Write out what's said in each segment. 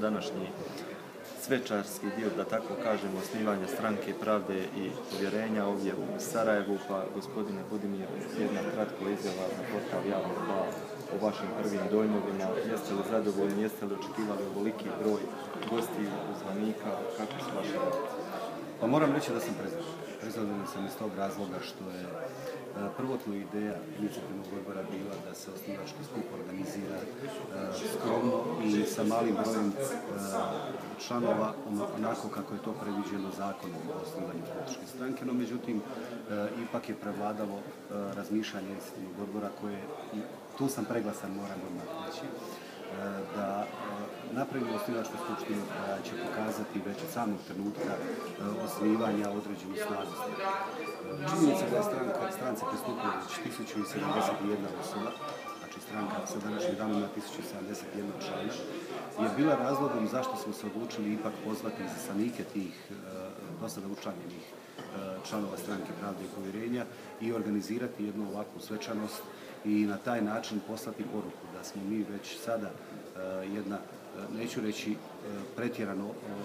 današnji svečarski dio, da tako kažemo, osnivanja Stranke pravde i povjerenja ovdje u Sarajevu. Pa, gospodine Budimir, jedna kratka izjava za portal Javnog 2 o vašim prvim dojmovima. Jeste li zadovoljni, jeste li očekivali ovoliki broj gostiju, uzvanika, kako su vaše reakcije? Pa moram reći da sam prezadovoljan. Prezadovoljan sam iz tog razloga što je prvotna ideja inicijativnog odbora bila da se osnivački skup organizira skromno i sa malim brojem članova, onako kako je to predviđeno zakonom o osnivanju političke stranke, no međutim ipak je prevladalo razmišljanje inicijativnog odbora koje, tu sam preglasan, moram odmah reći, da napravimo osnivačku skupštinu koja će pokazati već od samog trenutka osnivanja određenu snagu. Činjenica da je stranci pristupila već 1071 osoba, znači stranka sa današnjim danom ima 1071 člana, je bila razlogom zašto smo se odlučili ipak pozvati izaslanike tih dosada učlanjenih članova Stranke pravde i povjerenja i organizirati jednu ovakvu svečanost i na taj način poslati poruku da smo mi već sada jedna, neću reći pretjerano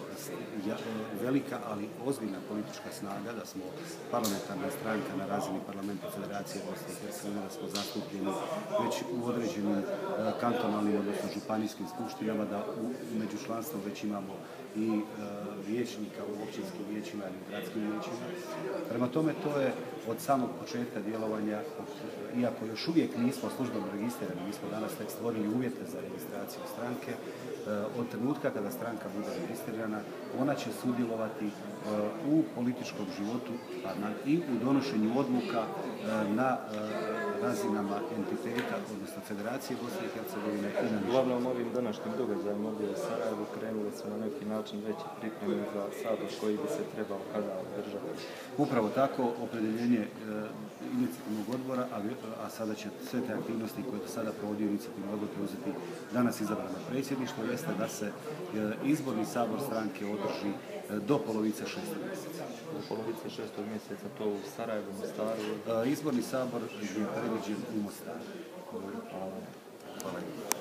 velika, ali ozbiljna politička snaga, da smo parlamentarna stranka na razini parlamenta Federacije Bosne i Hercegovine, da smo zastupljeni već u određenim kantonalnim, odnosno županijskim skupštinama, da među članstvom već imamo i vijećnika u općinskim vijećima ili u gradskim vijećima. Prema tome, to je od samog početka djelovanja, iako još uvijek nismo službeno registrirani, mi smo danas tek stvorili uvjete za registraciju stranke, od trenutka kada stranka bude registrirana, ona će sudjelovati u političkom životu i u donošenju odluka na razinama entiteta, odnosno Federacije Bosne i Hercegovine. Uglavnom, ovim današnjim događajem ovdje u Sarajevu krenuli su na neki način veći pripreme za Sabor koji bi se trebao kada održati. Upravo tako, opredjeljenje inicijativnog odbora, a sada će sve te aktivnosti koje do sada provodio inicijativni odbor preuzeti danas izabrano predsjedništvo, jeste da se izborni sabor stranke održi do polovice 6. mjeseca. Do polovice 6. mjeseca, to u Sarajevu, Mostaru? Izborni sabor je predviđen u Mostaru. Hvala.